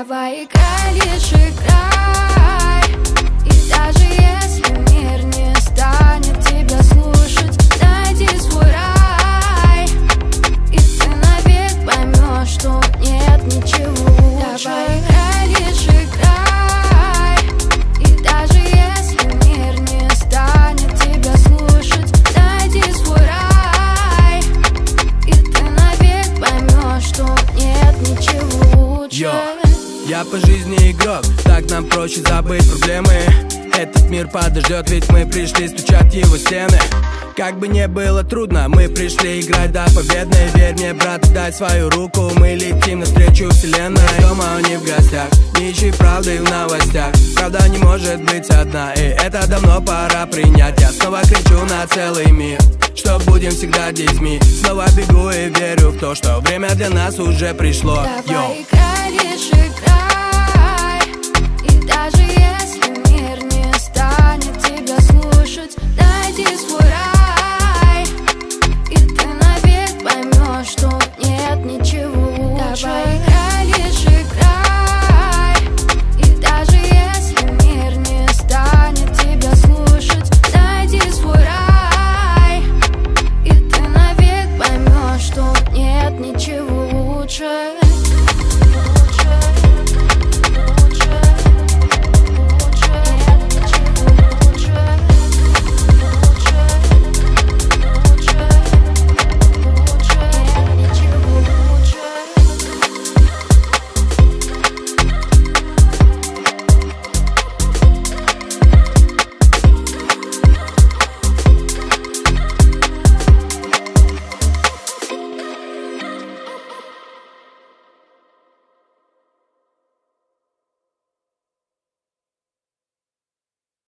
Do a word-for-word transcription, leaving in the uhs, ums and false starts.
Давай играй, лишь играй. И даже если мир не станет тебя слушать, найди свой рай, и ты навек поймешь, что нет ничего лучше. Давай играй, лишь играй. И даже если мир не станет тебя слушать, найди свой рай, и ты навек поймешь, что нет ничего лучше. Йо. Я по жизни игрок, так нам проще забыть проблемы. Этот мир подождет, ведь мы пришли стучать в его стены. Как бы не было трудно, мы пришли играть до победной. Верь мне, брат, дай свою руку, мы летим навстречу вселенной. Дома не в гостях, не ищи правды в новостях. Правда не может быть одна, и это давно пора принять. Я снова кричу на целый мир, что будем всегда детьми. Снова бегу и верю в то, что время для нас уже пришло. Давай играй, лишь играй. И даже если мир не станет тебя слушать, найди свой рай.